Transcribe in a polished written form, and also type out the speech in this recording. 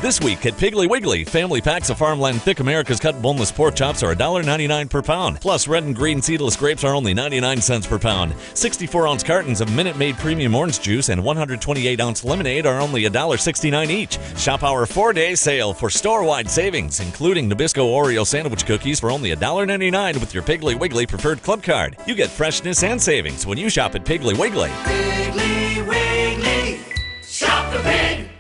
This week at Piggly Wiggly, family packs of Farmland Thick America's Cut boneless pork chops are $1.99 per pound. Plus, red and green seedless grapes are only 99 cents per pound. 64-ounce cartons of Minute Maid Premium Orange Juice and 128-ounce lemonade are only $1.69 each. Shop our 4-day sale for store-wide savings, including Nabisco Oreo sandwich cookies for only $1.99 with your Piggly Wiggly Preferred Club card. You get freshness and savings when you shop at Piggly Wiggly. Wiggly, Wiggly, shop the pig.